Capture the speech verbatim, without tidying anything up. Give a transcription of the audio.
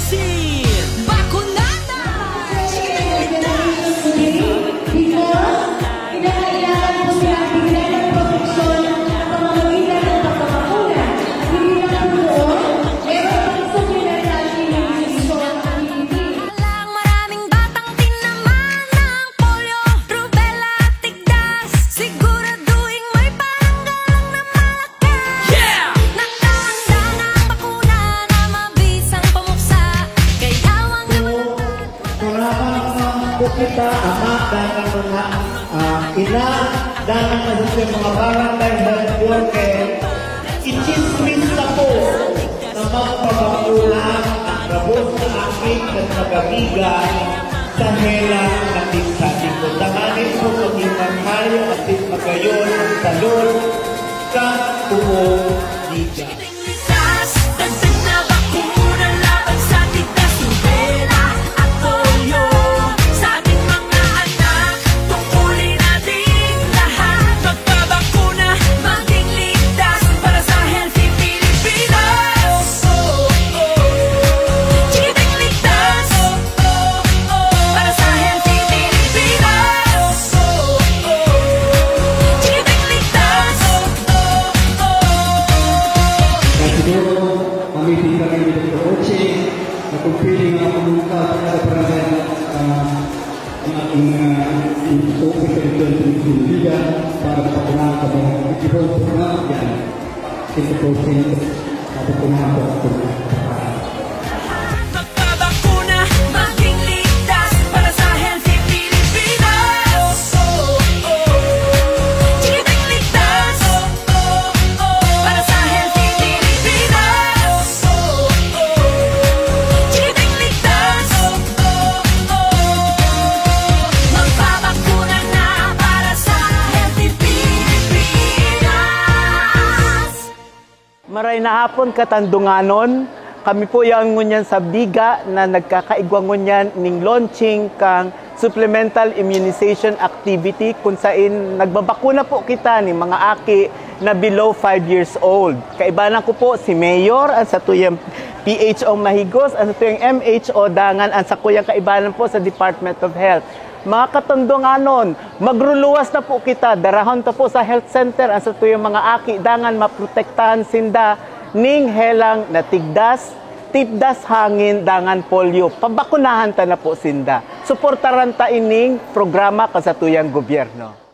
Vaccine! Bakunada! Kita ama dan mga uh, ina dan ng mga barangay health worker i-chismis na po na magpapakulang ang rabos na aking at magabigan sa helang natin sa likod. Tanganin po maging maghayo at magayon ang salon sa buong liga. Pili mga pemuka pada perayaan ang ating untuk kehidupan di Liga para pemenang kemenangan kehidupan pemenang kita posting pada pemenang Maray na hapon katandunganon, kami po yung ngunyan sa biga na nagkakaigwang ngunyan ning launching kang supplemental immunization activity kung saan nagbabakuna po kita ni mga aki na below five years old. Kaibanan ko po si Mayor, ang sa tuyang P H O Mahigos, ang sa tuyang M H O Dangan, ang sa kuyang kaibanan po sa Department of Health. Mga katandunganon, magruluwas na po kita, darahon to po sa health center, ang sa tuyong mga aki, dangan maprotektahan sinda ning helang natigdas, tipdas hangin, dangan polio. Pabakunahan ta na po sinda. Suportaran ta ining programa kasatuyang gobyerno.